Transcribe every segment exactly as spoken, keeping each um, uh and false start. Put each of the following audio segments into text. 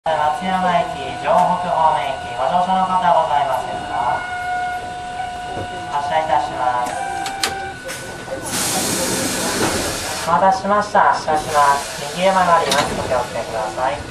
松山駅、城北方面駅、ご乗車の方はございませんか？発車いたします。お待たせしました。発車します。右へ曲がります。お気をつけください。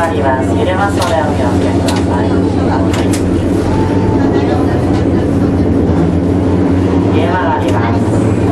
がります。揺れますのでお気をつけください。家曲がります。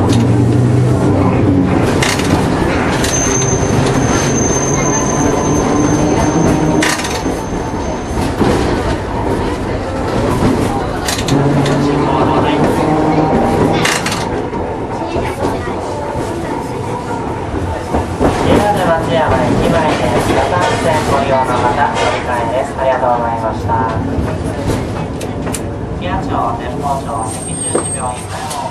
松山駅前です。片線ご利用の方、乗り換えです。ありがとうございました。木屋町、天保町、赤十字病院から